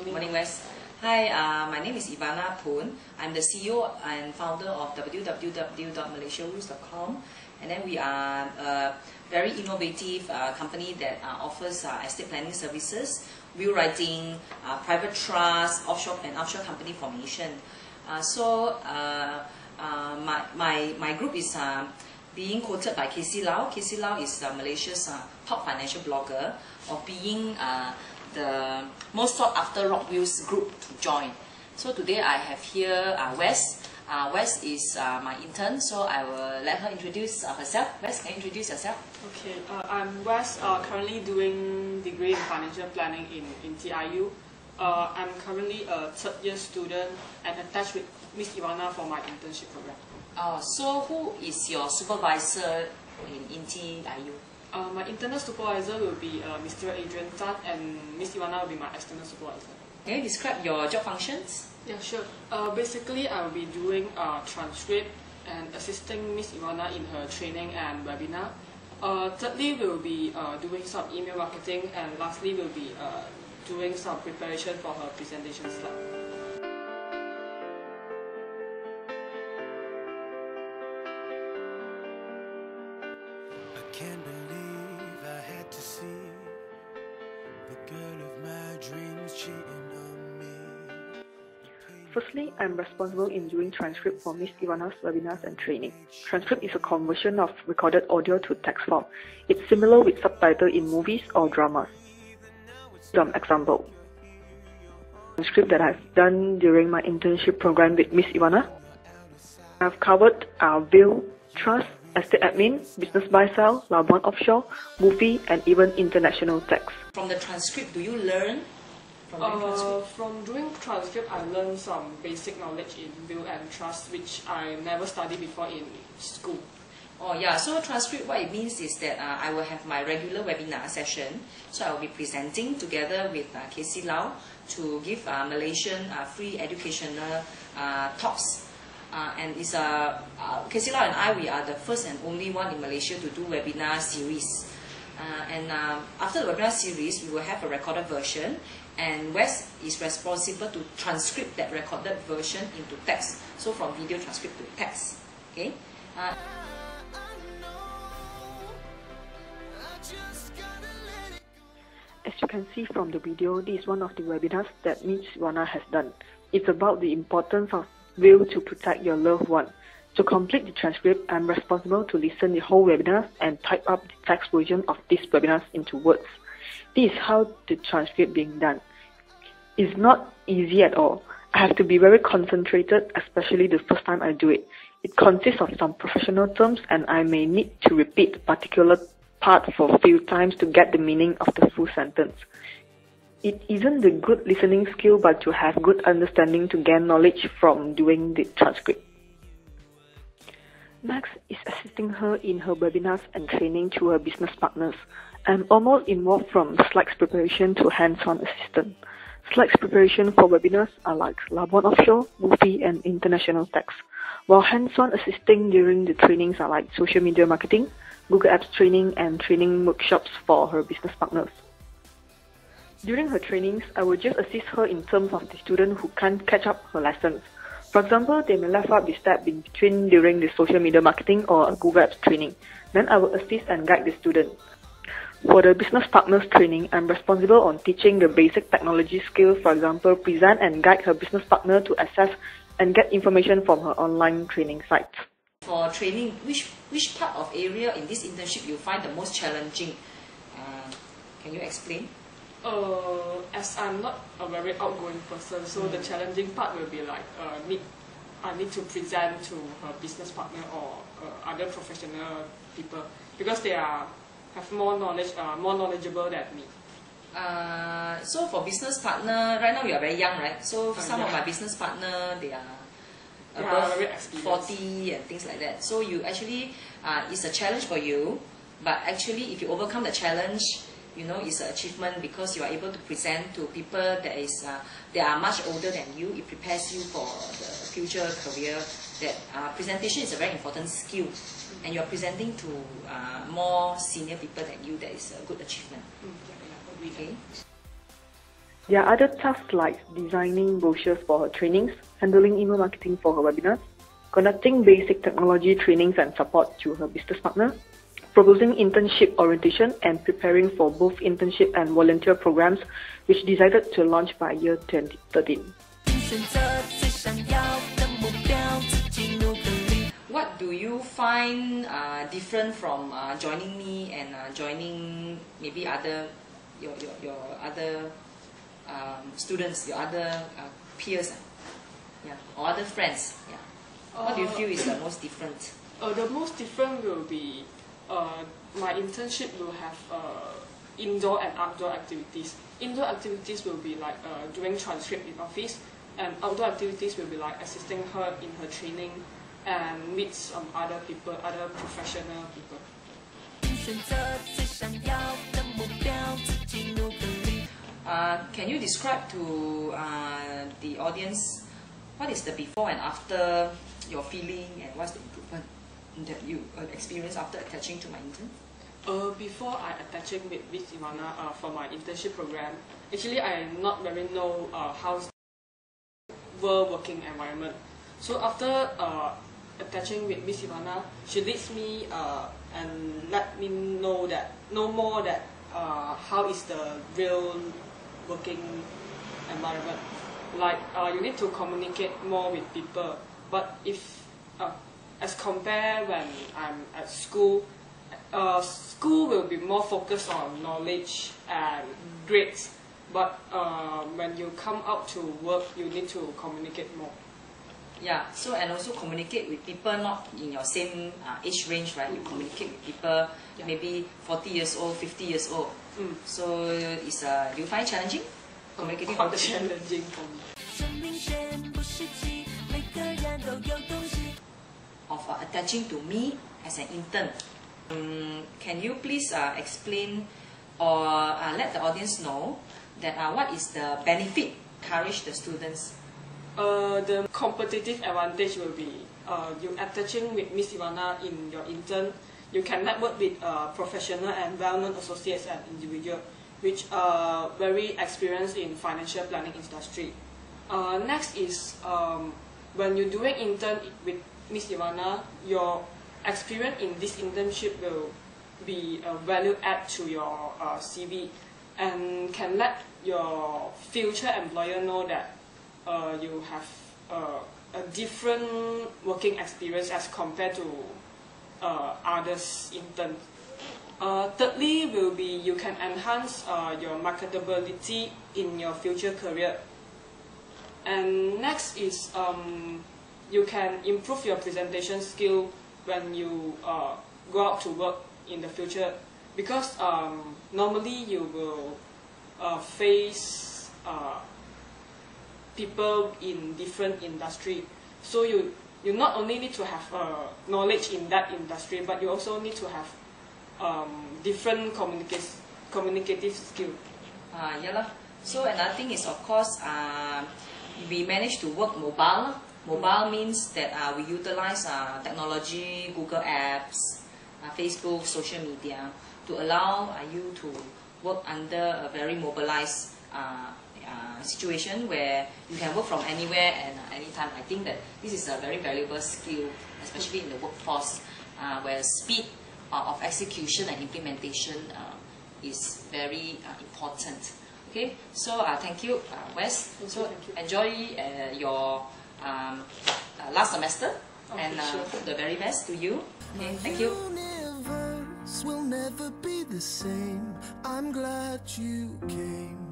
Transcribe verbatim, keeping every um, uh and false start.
morning. Morning, West. Hi, uh, my name is Ivana Poon. I'm the C E O and founder of w w w dot malaysia wills dot com, and then we are a very innovative uh, company that uh, offers uh, estate planning services, will writing, uh, private trust, offshore and offshore company formation. Uh, so uh, uh, my, my, my group is uh, being quoted by K C Lau. K C Lau is uh, Malaysia's uh, top financial blogger, of being uh, the most sought after Rock Wills group to join. So today I have here uh, West. Uh, West is uh, my intern, so I will let her introduce uh, herself. West, can you introduce yourself? Okay, uh, I'm West, uh, currently doing degree in financial planning in, in T I U. Uh, I'm currently a third year student and attached with Miss Ivana for my internship program. Oh, so who is your supervisor in, in T I U? Uh, my internal supervisor will be uh, Mister Adrian Tan, and Miss Ivana will be my external supervisor. Can you describe your job functions? Yeah, sure. Uh, basically, I will be doing uh, transcript and assisting Miss Ivana in her training and webinar. Uh, thirdly, we'll be uh, doing some email marketing, and lastly, we'll be uh, doing some preparation for her presentation slide. Can't believe I had to see the girl of my dreams cheating on me. Firstly, I'm responsible in doing transcript for Miss Ivana's webinars and training. Transcript is a conversion of recorded audio to text form. It's similar with subtitle in movies or dramas. Some example. Transcript that I've done during my internship program with Miss Ivana. I've covered our will, trust, estate admin, business buy-sell, Labuan offshore, movie, and even international tax. From the transcript, do you learn from doing uh, transcript? From doing transcript, I learned some basic knowledge in will and trust, which I never studied before in school. Oh yeah, so transcript, what it means is that uh, I will have my regular webinar session. So I will be presenting together with uh, K C Lau to give uh, Malaysian uh, free educational uh, talks. Uh, and it's a uh, K C Lau and I, we are the first and only one in Malaysia to do webinar series. Uh, and uh, after the webinar series, we will have a recorded version, and West is responsible to transcript that recorded version into text. So from video transcript to text. Okay. Uh, As you can see from the video, this is one of the webinars that Miss Ivana has done. It's about the importance of will to protect your loved one. To complete the transcript, I'm responsible to listen the whole webinar and type up the text version of these webinars into words. This is how the transcript being done. It's not easy at all. I have to be very concentrated, especially the first time I do it. It consists of some professional terms, and I may need to repeat a particular part for a few times to get the meaning of the full sentence. It isn't the good listening skill, but to have good understanding to gain knowledge from doing the transcript. Next is assisting her in her webinars and training to her business partners. I'm almost involved from slides preparation to hands-on assistant. Slides preparation for webinars are like Labuan offshore, movie, and international tax, while hands-on assisting during the trainings are like social media marketing, Google Apps training, and training workshops for her business partners. During her trainings, I will just assist her in terms of the student who can't catch up her lessons. For example, they may left out the step in between during the social media marketing or a Google Apps training. Then I will assist and guide the student. For the business partners training, I'm responsible on teaching the basic technology skills, for example, present and guide her business partner to access and get information from her online training sites. For training, which which part of area in this internship you find the most challenging? Uh, can you explain? Uh, as I'm not a very outgoing person, so mm. the challenging part will be like uh, need I need to present to her business partner or uh, other professional people, because they are have more knowledge, uh, more knowledgeable than me. Uh, so for business partner, right now you are very young, right? So uh, some yeah. of my business partner, they are yeah, above forty and things like that. So you actually, uh, it's a challenge for you, but actually if you overcome the challenge, you know, it's an achievement because you are able to present to people that is uh, they are much older than you. It prepares you for the future career. That uh, presentation is a very important skill, and you are presenting to uh, more senior people than you. That is a good achievement. Okay. There are other tasks like designing brochures for her trainings, handling email marketing for her webinars, conducting basic technology trainings and support to her business partner, proposing internship orientation, and preparing for both internship and volunteer programs, which decided to launch by year twenty thirteen. What do you find uh, different from uh, joining me and uh, joining maybe other your your, your other um, students, your other uh, peers, yeah, or other friends? Yeah. What do you feel is the most different? Uh, the most different will be uh, my internship will have uh, indoor and outdoor activities. Indoor activities will be like uh, doing transcript in office, and outdoor activities will be like assisting her in her training and meet some other people, other professional people. Uh, can you describe to uh, the audience what is the before and after your feeling, and what's the improvement that you uh, experience after attaching to my intern? Uh, before I attaching with Miss Ivana uh, for my internship program, actually I not very know uh, how's world working environment. So after uh, attaching with Miss Ivana, she leads me uh, and let me know that know more that uh, how is the real working environment. Like uh, you need to communicate more with people. But if uh, as compare when I'm at school, uh, school will be more focused on knowledge and grades. But uh, when you come out to work, you need to communicate more. Yeah, so and also communicate with people not in your same uh, age range, right? You communicate with people yeah. maybe forty years old, fifty years old. Mm. So it's uh, do you find challenging? Communicating quite challenging for me. Of uh, attaching to me as an intern. Um, can you please uh, explain or uh, let the audience know that uh, what is the benefit encourage the students? Uh, the competitive advantage will be uh, you attaching with Miss Ivana in your intern. You can network with uh, professional and well-known associates and individuals which are very experienced in financial planning industry. Uh, next is um, when you're doing intern with Miss Ivana, your experience in this internship will be a value add to your uh, C V and can let your future employer know that uh, you have uh, a different working experience as compared to uh, others interns. Uh, thirdly will be you can enhance uh, your marketability in your future career. And next is um, you can improve your presentation skill when you uh, go out to work in the future, because um, normally you will uh, face uh, people in different industry. So you, you not only need to have uh, knowledge in that industry, but you also need to have um, different communica- communicative skill. Uh, yeah lah. So another thing is, of course, uh, we managed to work mobile. Mobile means that uh, we utilize uh, technology, Google Apps, uh, Facebook, social media to allow uh, you to work under a very mobilized uh, uh, situation where you can work from anywhere and uh, anytime. I think that this is a very valuable skill, especially in the workforce, uh, where speed uh, of execution and implementation uh, is very uh, important. Okay, so uh, thank you, uh, Wes. Thank so you, thank you. enjoy uh, your um, uh, last semester, okay, and uh, sure. the very best to you. Okay, thank you. Universe will never be the same. I'm glad you came.